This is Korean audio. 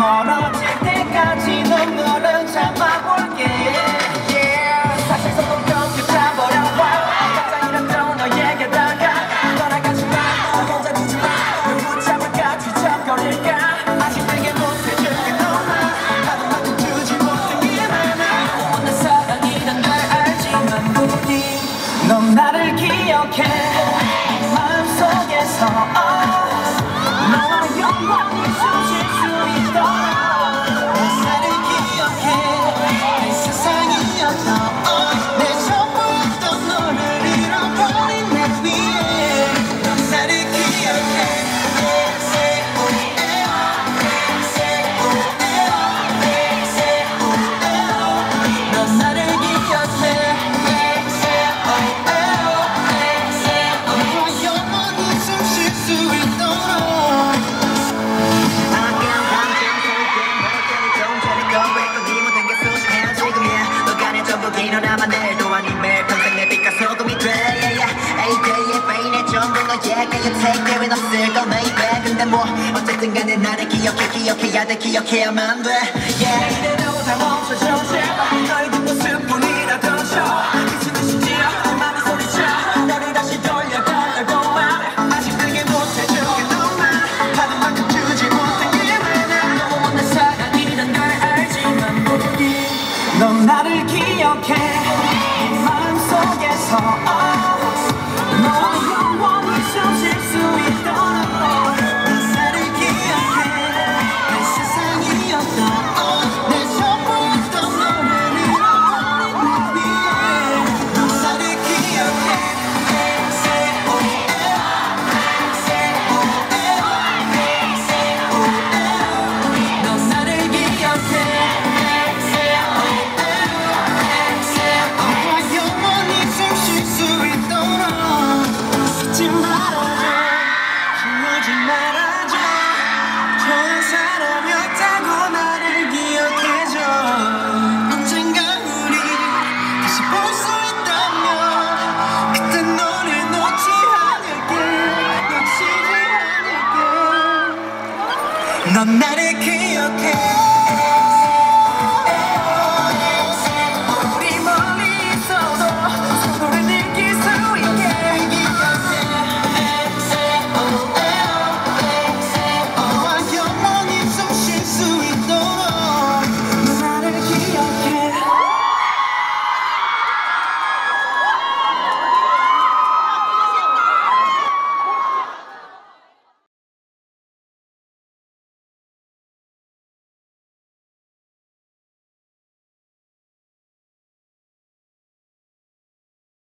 멀어질 때까지 눈물은 참아볼게. Yeah. 사실 속은 그렇게 차버려봐. 가장 이랬던 너에게다가 떠나가지 마. 나 혼자 두지 마. 왜 붙잡을까 뒤척거릴까. 아직 내게 못해줄게 너만 하는 만큼 주지 못한 게 많아. 내 사랑이란 걸 알지만 부디 넌 나를 기억해. 마음속에서 너와 영원히 숨쉴 수 있도록 나를 기억해. 내 세상이었던 내 전부였던 너를 잃어버린 내 위에 넌 나를 기억해. 넌 나를 기억해. 일어나만 내일도 아닌 매일 평생 내 빛과 소금이 돼. AJ의 베인의 전부 너에게 택배는 없을 걸 maybe. 근데 뭐 어쨌든 간에 나를 기억해야 돼. 기억해야만 돼. 이대로 다 멈춰줘 제발. 너의 뒷모습뿐이라도 줘. 미친 듯이 지어 내 맘이 소리쳐. 너를 다시 돌려달라고 말해. 아직 내게 못해줄게 너만 하는 만큼 주지 못한 게 많아. 너무 내 사랑이란 걸 알지만 부디 넌 나를 기억해. 네 마음속에서 너와 영원히 숨쉴 수 있도록 넌 나를 기억해. 내 세상이었던 내 전부였던 너를 잃어버린 내 위에 넌 나를 기억해. 넌 나를 기억해. 넌